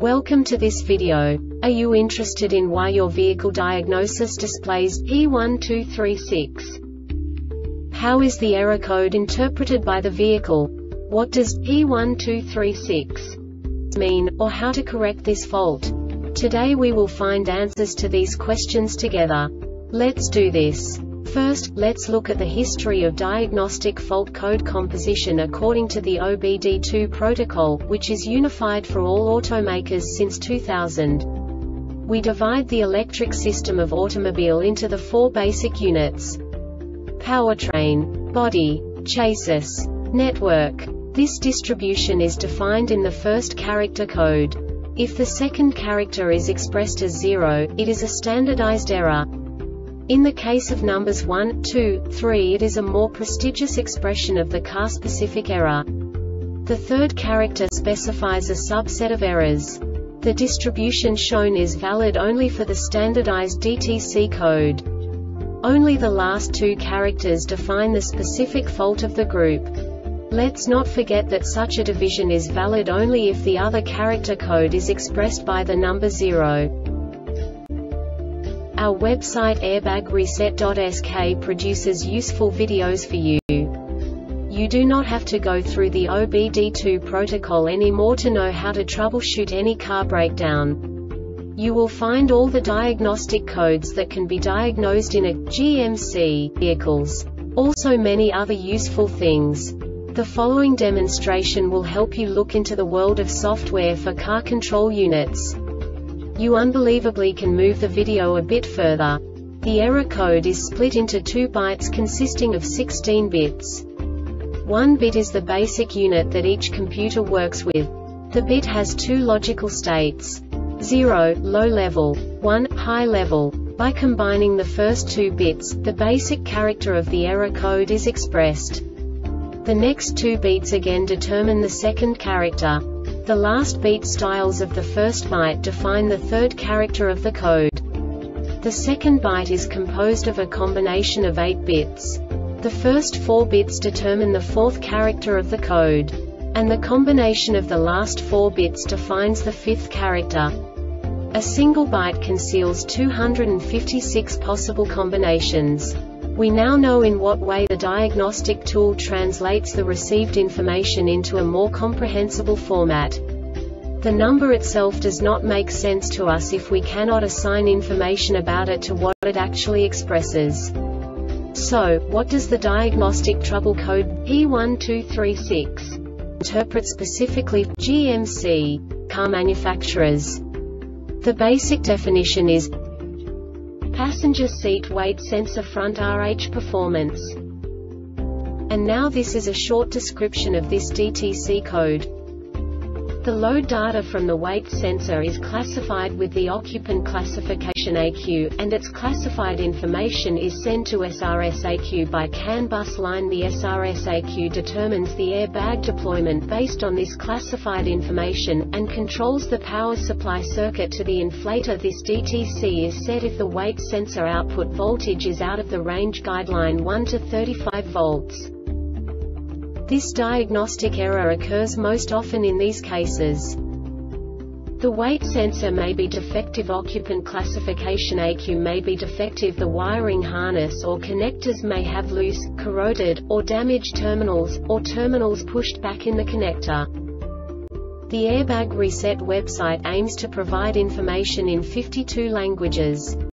Welcome to this video. Are you interested in why your vehicle diagnosis displays E1236? How is the error code interpreted by the vehicle? What does E1236 mean, or how to correct this fault? Today we will find answers to these questions together. Let's do this. First, let's look at the history of diagnostic fault code composition according to the OBD2 protocol, which is unified for all automakers since 2000. We divide the electric system of automobile into the four basic units: powertrain, body, chassis, network. This distribution is defined in the first character code. If the second character is expressed as 0, it is a standardized error. In the case of numbers 1, 2, 3, it is a more prestigious expression of the car-specific error. The third character specifies a subset of errors. The distribution shown is valid only for the standardized DTC code. Only the last two characters define the specific fault of the group. Let's not forget that such a division is valid only if the other character code is expressed by the number 0. Our website airbagreset.sk produces useful videos for you. You do not have to go through the OBD2 protocol anymore to know how to troubleshoot any car breakdown. You will find all the diagnostic codes that can be diagnosed in a GMC vehicles. Also many other useful things. The following demonstration will help you look into the world of software for car control units. You unbelievably can move the video a bit further. The error code is split into 2 bytes consisting of 16 bits. 1 bit is the basic unit that each computer works with. The bit has 2 logical states: 0, low level, 1, high level. By combining the first 2 bits, the basic character of the error code is expressed. The next 2 beats again determine the second character. The last beat styles of the first byte define the third character of the code. The second byte is composed of a combination of 8 bits. The first 4 bits determine the fourth character of the code. And the combination of the last 4 bits defines the fifth character. A single byte conceals 256 possible combinations. We now know in what way the diagnostic tool translates the received information into a more comprehensible format. The number itself does not make sense to us if we cannot assign information about it to what it actually expresses. So, what does the diagnostic trouble code E1236 interpret specifically for GMC car manufacturers? The basic definition is passenger seat weight sensor front RH performance. And now this is a short description of this DTC code. The load data from the weight sensor is classified with the occupant classification AQ, and its classified information is sent to SRS-AQ by CAN bus line. The SRS-AQ determines the airbag deployment based on this classified information, and controls the power supply circuit to the inflator. This DTC is set if the weight sensor output voltage is out of the range guideline 1 to 35 volts. This diagnostic error occurs most often in these cases. The weight sensor may be defective, occupant classification AQ may be defective, the wiring harness or connectors may have loose, corroded, or damaged terminals, or terminals pushed back in the connector. The Airbag Reset website aims to provide information in 52 languages.